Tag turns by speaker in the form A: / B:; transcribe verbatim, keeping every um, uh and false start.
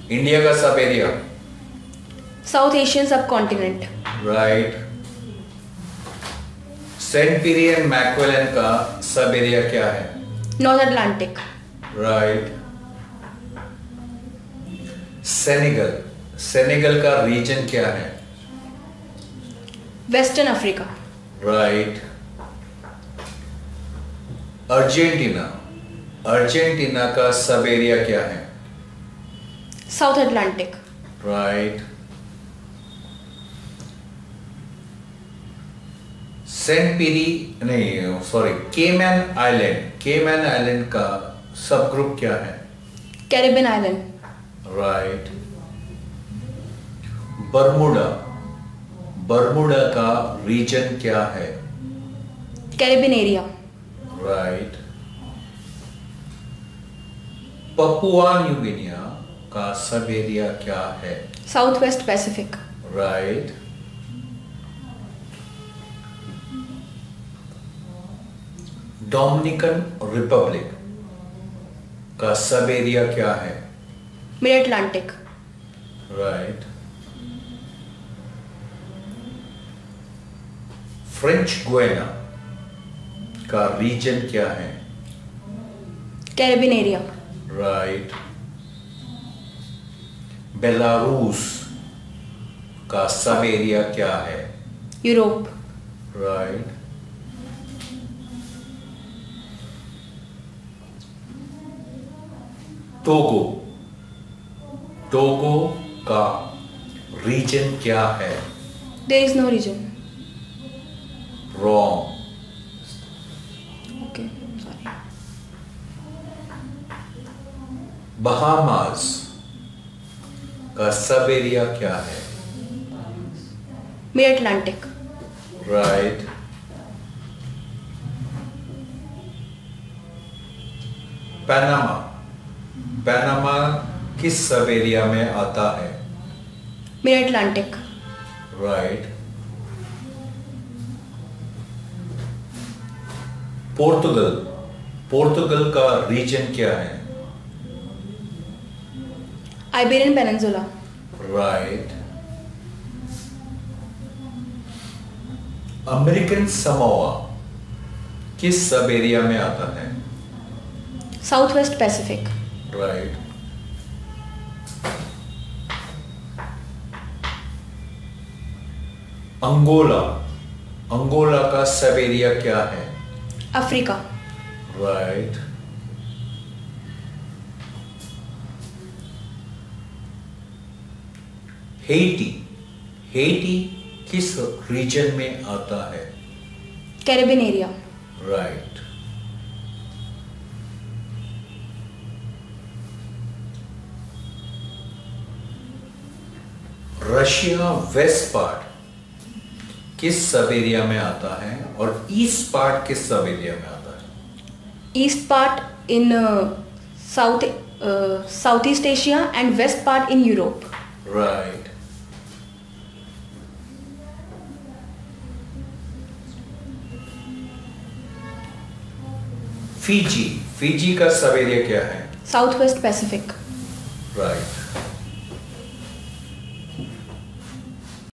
A: India का sub area,
B: South Asian subcontinent,
A: right. Saint Pierre and Miquelon का sub area क्या है?
B: North Atlantic,
A: right. Senegal, Senegal का region क्या है?
B: Western Africa,
A: right. Argentina, Argentina का sub area क्या है?
B: South Atlantic,
A: right. Saint Pierre नहीं sorry Cayman Island, Cayman Island का सब ग्रुप क्या है?
B: Caribbean Island,
A: right. Bermuda, Bermuda का रीजन क्या है?
B: Caribbean area,
A: right. Papua New Guinea का सब एरिया क्या है?
B: South West Pacific,
A: right. Dominican Republic का सब एरिया क्या है?
B: Mid Atlantic,
A: right. French Guiana का रीजन क्या है?
B: Caribbean area,
A: right. बेलारूस का सब एरिया क्या है?
B: Europe,
A: right. टोगो, टोगो का रीजन क्या है?
B: There is no region,
A: wrong.
B: Okay sorry.
A: Bahamas का सब एरिया क्या है?
B: Mid Atlantic,
A: right. Panama, Panama किस सब एरिया में आता है?
B: Mid Atlantic,
A: right. Portugal, Portugal का रीजन क्या है?
B: Iberian Peninsula,
A: right. American Samoa किस सब एरिया में आता है?
B: South West Pacific,
A: right. Angola, Angola का सब एरिया क्या है?
B: Africa,
A: right. हेटी, हेटी किस रीजन में आता है?
B: Caribbean area,
A: right. Russia west part किस सब एरिया में आता है और ईस्ट पार्ट किस सब एरिया में आता है?
B: East part in south South East Asia and west part in Europe,
A: right. Fiji, Fiji का सब एरिया क्या है?
B: South West Pacific,